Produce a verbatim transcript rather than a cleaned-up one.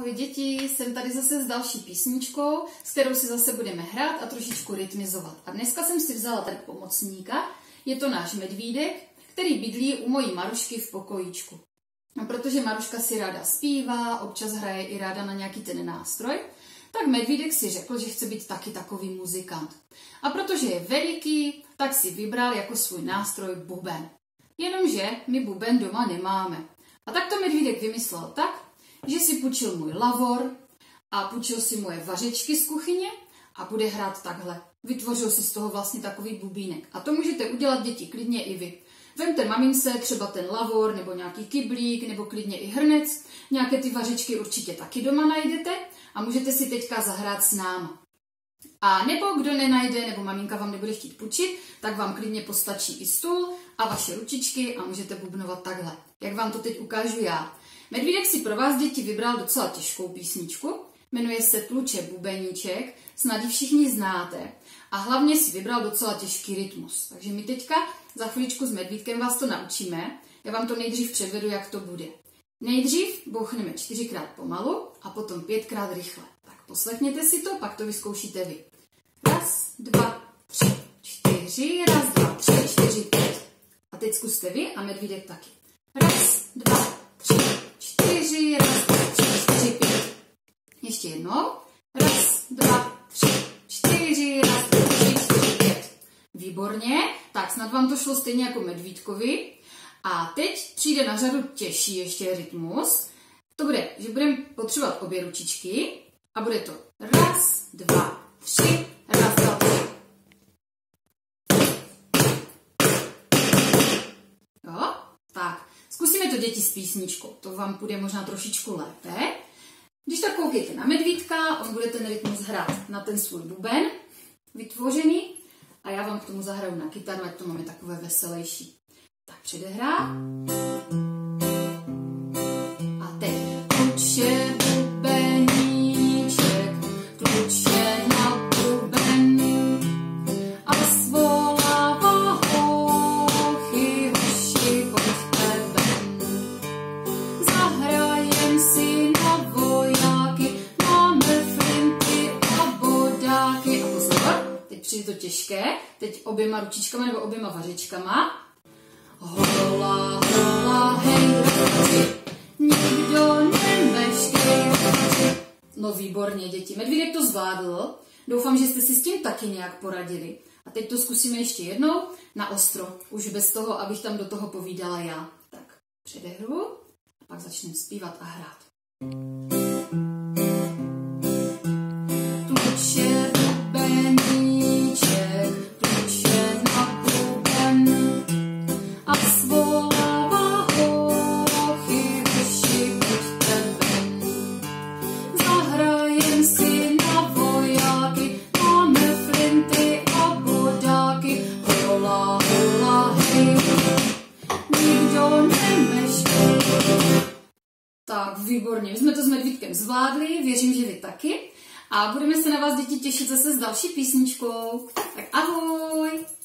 Ahoj děti, jsem tady zase s další písničkou, s kterou si zase budeme hrát a trošičku rytmizovat. A dneska jsem si vzala tady pomocníka, je to náš medvídek, který bydlí u mojí Marušky v pokojíčku. A protože Maruška si ráda zpívá, občas hraje i ráda na nějaký ten nástroj, tak medvídek si řekl, že chce být taky takový muzikant. A protože je veliký, tak si vybral jako svůj nástroj buben. Jenomže my buben doma nemáme. A tak to medvídek vymyslel tak, že si půjčil můj lavor a půjčil si moje vařečky z kuchyně a bude hrát takhle. Vytvořil si z toho vlastně takový bubínek. A to můžete udělat, děti, klidně i vy. Vemte mamince třeba ten lavor nebo nějaký kyblík nebo klidně i hrnec. Nějaké ty vařečky určitě taky doma najdete a můžete si teďka zahrát s náma. A nebo kdo nenajde, nebo maminka vám nebude chtít půjčit, tak vám klidně postačí i stůl a vaše ručičky a můžete bubnovat takhle. Jak vám to teď ukážu já. Medvídek si pro vás, děti, vybral docela těžkou písničku, jmenuje se Tluče bubeníček, snad ji všichni znáte a hlavně si vybral docela těžký rytmus. Takže my teďka za chviličku s medvídkem vás to naučíme, já vám to nejdřív předvedu, jak to bude. Nejdřív bouchneme čtyřikrát pomalu a potom pětkrát rychle. Tak poslechněte si to, pak to vyzkoušíte vy. Raz, dva, tři, čtyři, raz, dva, tři, čtyři, pět. A teď zkuste vy a medvídek taky. Raz, dva, tři, čtyři, raz, dva, tři, čtyři, pět. Ještě jednou. Raz, dva, tři, čtyři, raz, dva, tři, čtyři, pět. Výborně. Tak snad vám to šlo stejně jako medvídkovi. A teď přijde na řadu těžší ještě rytmus. To bude, že budeme potřebovat obě ručičky a bude to raz, dva, tři, raz, dva, tři. Jo? Tak, zkusíme to, děti, s písničkou. To vám půjde možná trošičku lépe. Když tak koukejte na medvídka, on bude ten rytmus hrát na ten svůj buben vytvořený a já vám k tomu zahraju na kytaru, ať to máme takové veselější. Tak předehrá. A teď. Tluče bubeníček, tluče na buben a svolává hochy, hoši, pojďte ven. Zahrajem si na vojáky, máme flinty a bodáky. A pozor, teď přijde to těžké, teď oběma ručičkama nebo oběma vařečkama. Hola, hola, hej, radši, nikdo nemeškej radši. No výborně, děti, medvídek to zvládl. Doufám, že jste si s tím taky nějak poradili. A teď to zkusíme ještě jednou na ostro. Už bez toho, abych tam do toho povídala já. Tak předehru a pak začneme zpívat a hrát. Tluče bubeníček, tluče na buben a svolává hochy, hoši, pojďte ven. Zahrajem si na vojáky, máme flinty a bodáky. Hola, hola, hej, nikdo nemeškej. Tak, výborně, my jsme to s medvídkem zvládli, věřím, že vy taky. A budeme se na vás, děti, těšit zase s další písničkou. Tak ahoj!